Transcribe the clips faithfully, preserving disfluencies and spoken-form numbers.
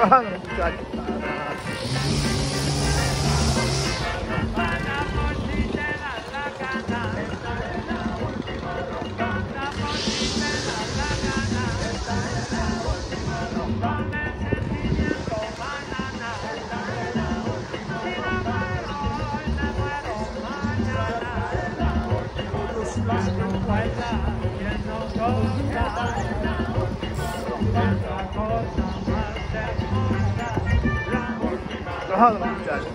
trabajando los muchachos. Trabajando los muchachos.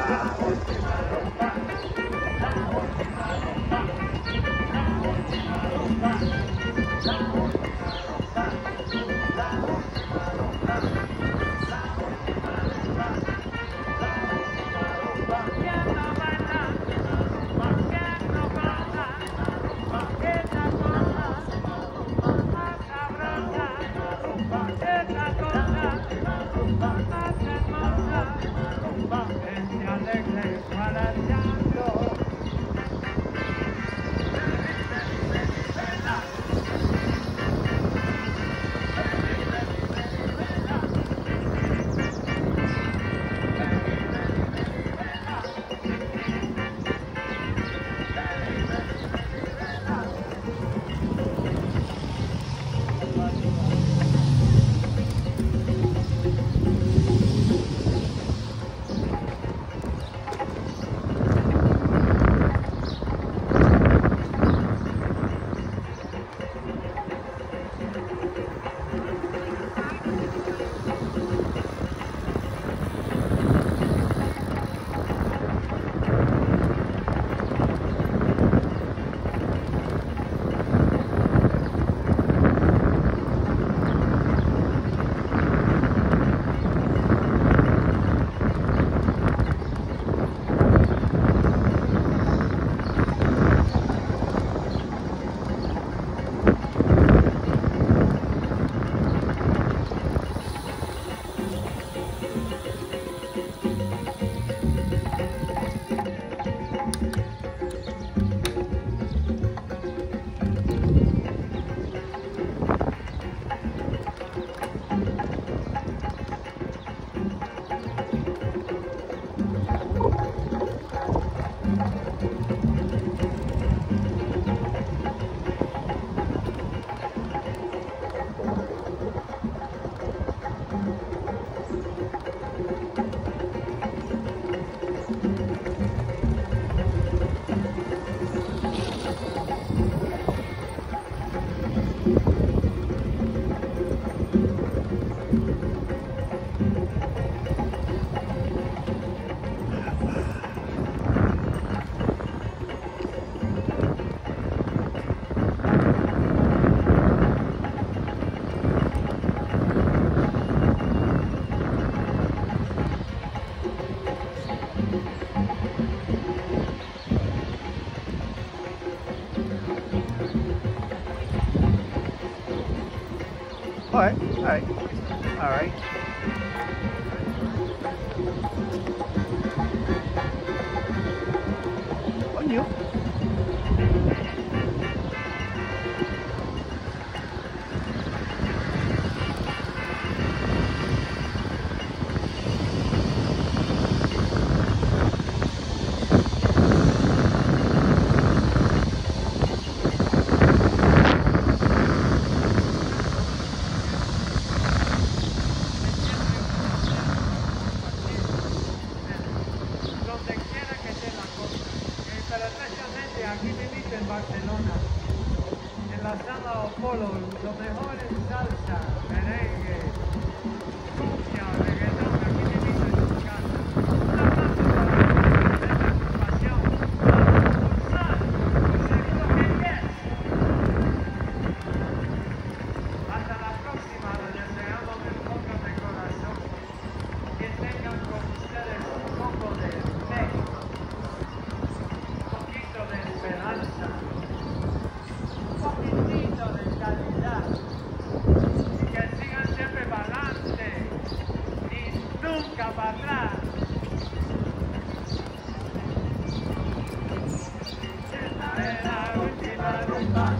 All right, all right, all right. On you. Aquí me invito en Barcelona, en la sala Apolo, lo mejor es salsa, merengue, cumbia, reggaetón, aquí me invito en su casa. Un aplauso para la pasión, vamos a pulsar, seguro que yes. Hasta la próxima, les deseamos un poco de corazón, que tengan con ustedes un poco de fe. De esperanza, un poquitito de calidad, que sigan siempre para adelante y nunca para atrás. Esta es la última rumba.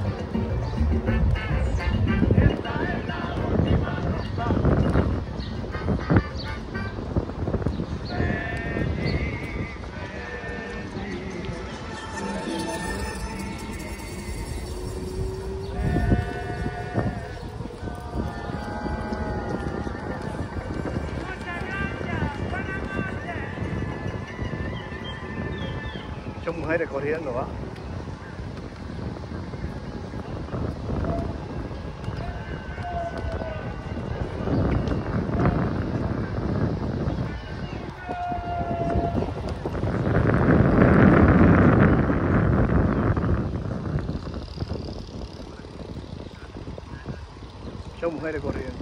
Esta es la última rumba. Muchas mujeres corriendo, va. Muchas mujeres corriendo.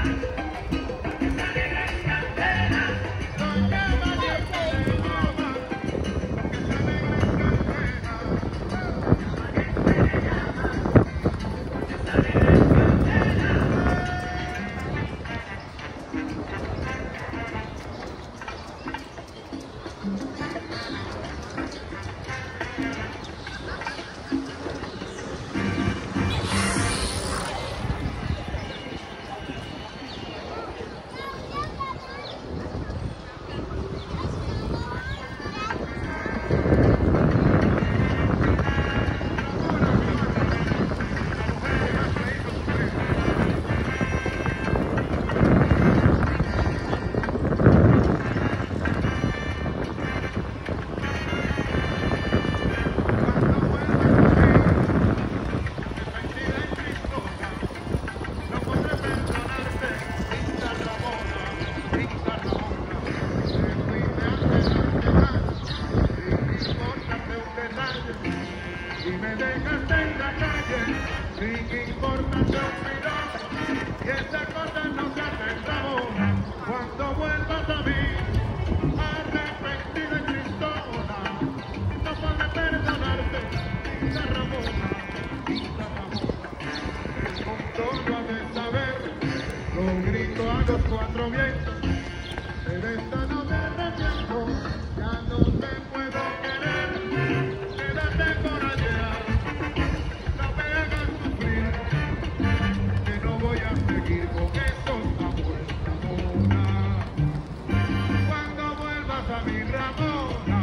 Y me dejaste en la calle sin importación, mira, y esas cosas no se hacen, Ramona. Cuando vuelvas a mí, arrepentida y tristona, no podré perdonarte, la Ramona, la Ramona. El mundo lo ha de saber, lo grito a los cuatro vientos, pero esta no me arrepiento, ya no te puedo querer. Quédate por allá, no me hagas sufrir, que no voy a seguir con esos amores, Ramona. Cuando vuelvas a mi Ramona,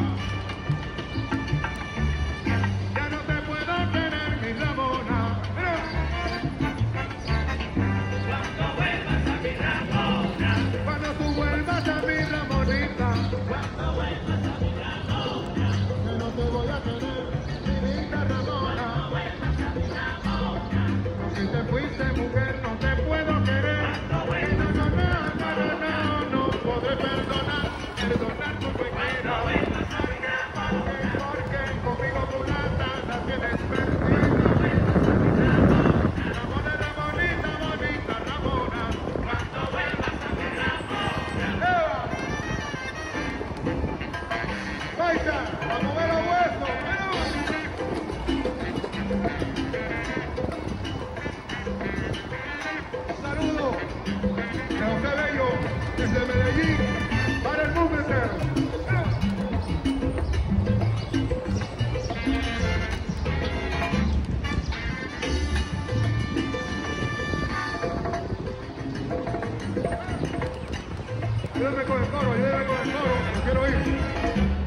ya no te puedo querer, mi Ramona. Cuando vuelvas a mi Ramona, cuando tú vuelvas a mi Ramonita, cuando vuelvas a mi Ramona, que no te voy a querer. Si te fuiste mujer no te puedo querer, no, no, no, no, no, no, no podré perdonar, perdonar tu pequeña, porque conmigo mulata la tienes perdida. Ramona, Ramonita, bonita Ramona, cuando vuelvas a mi Ramona. ¡Baita! ¡A mover los huesos! Saludo de José Bello desde Medellín para el mundo entero. Ayúdame con el coro, ayúdame con el coro, no quiero ir.